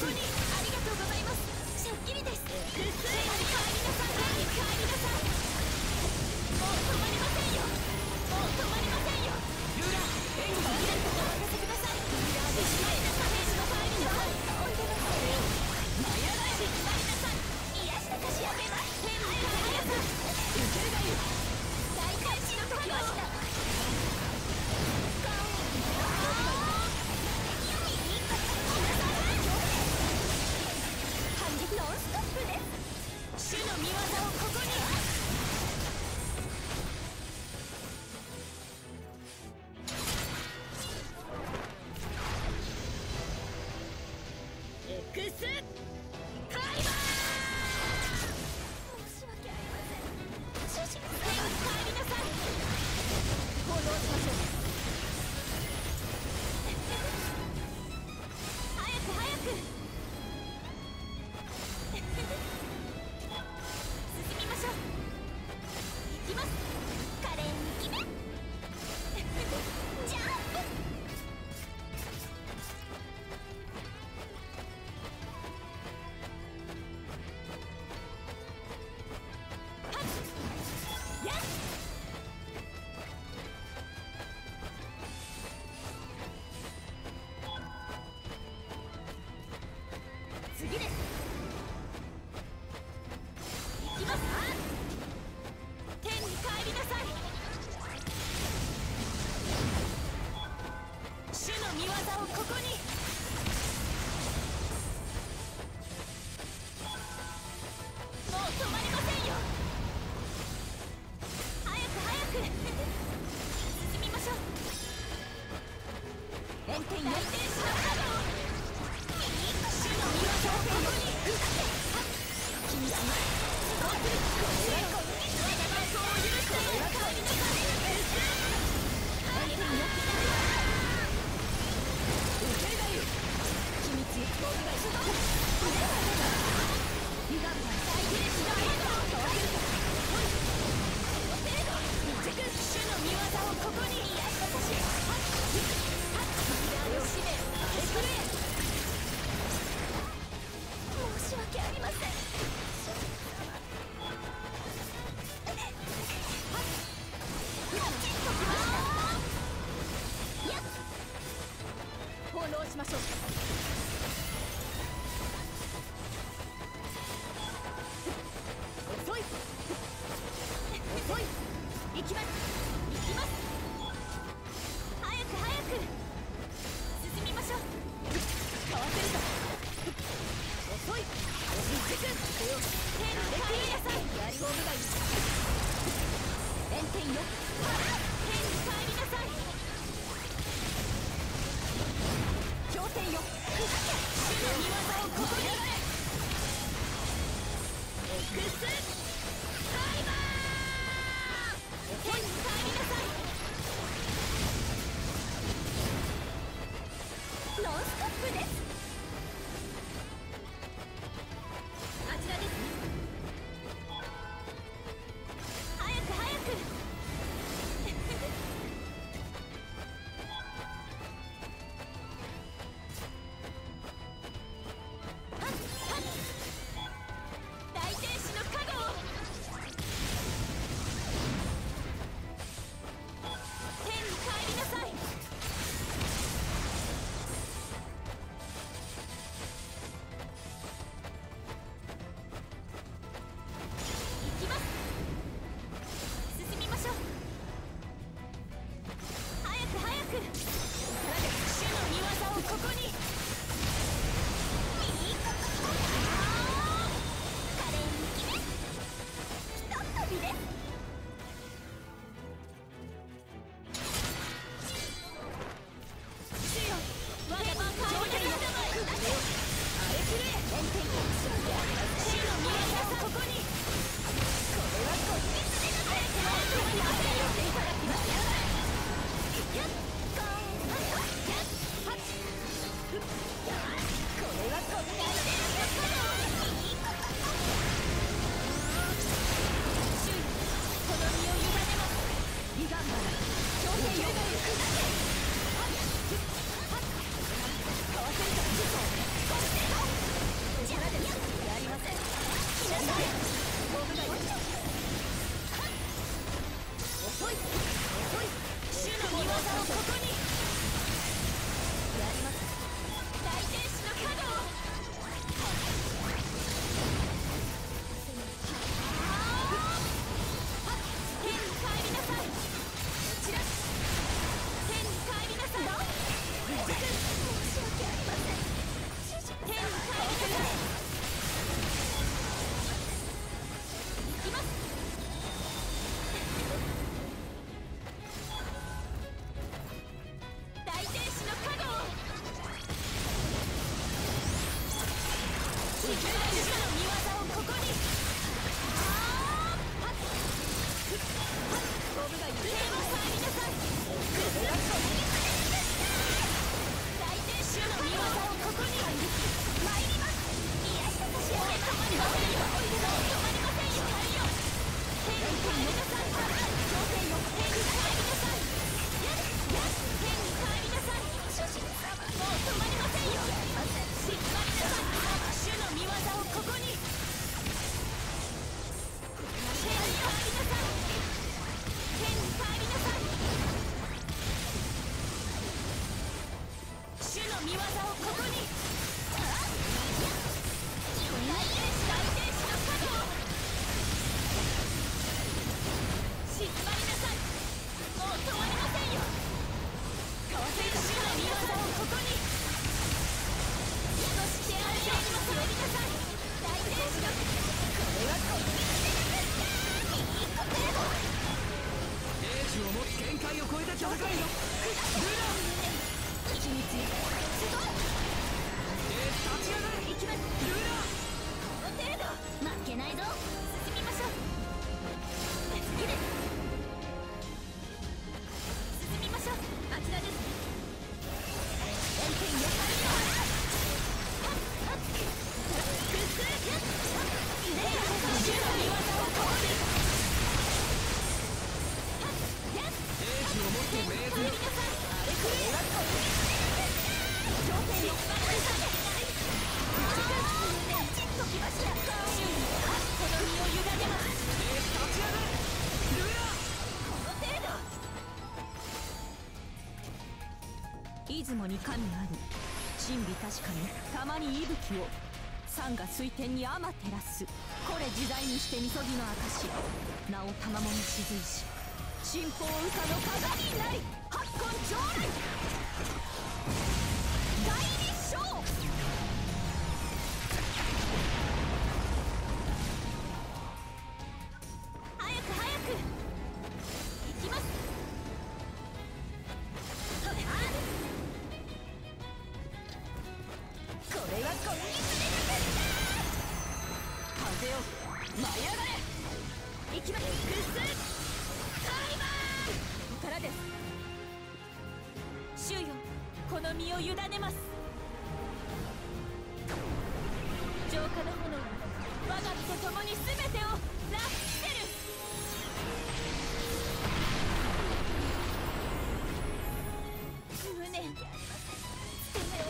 こにありがとうございます。しゃっきりです。帰りなさい。帰りなさい。もう止まりませんよ。もう止まりませんよ。ルラエンジンお任せください。帰りなさい。帰りなさい。おいでなさい。マヤライ帰りなさい。癒して差し上げます。帰りなさい。受けがゆ大天使の時ました。ノンストップです。主の御業をここに。エクスタイマー。申し訳ありません。主人帰りなさい。行動しましょう。早く早く。進みましょう。行きます。華麗に決めジャンプ。はっやっ次です。天に帰りなさい。主の御業をここに。もう止まりませんよ。早く早く進みましょう。炎天よ。大天使の波動。主の御業をここに。君たちどうする。申し訳ありません。奉納しましょう。遅い遅い。行きます行きます。早く早く進みましょう。かわせるぞ。遅い。行ってく。天に帰りなさい。やりごうがいい。炎天よ。天に帰りなさい。氷点よ。主の御業をここに。エクスタイマー。天に帰りなさい。ノンストップです。あちらですね。早く早く大天使の加護を。天に帰りなさい。 ここにボブが揺れても帰りなさい。大天使の見業をここに参ります。癒した差し上げ止まりませんよ。止まりませんよ。天に帰りなさい。頂点よ。天に帰りなさい。天に帰りなさい。もう止まりませんよ。しっかりなさい。主の見業をここに。天に帰りなさい。天に帰りなさい。主の見業をここに。大天使の角をしっかりなさい。もう止まりませんよ。主の見業をここに。そして安静にも帰りなさい。大天使のこれはこの道英知を持つ限界を超えた戦いよ。ルナ位置についてすごい。立ち上がれ。行きます。ルナこの程度負けないぞ。進みましょう。次です。進みましょう。あちらです。天天よかりよ。主の見業をここに。英知を持って命ずる。頂点にこの身を委ねます。立ち上がれ。ルナこの程度。出雲に神あり、神美確かにたまに息吹を。山河水天に天照らす。これ自在にしてみそぎの証。名を賜もに沈いし。神宝羽化の鏡なり。八根将来。大立将。早く早く行きます。これはこれに風よ舞い上がれ。行きます。グッスタイマーからです。主よこの身を委ねます。浄化の炎は我が身と共に全てを拉致してる。無念でありません。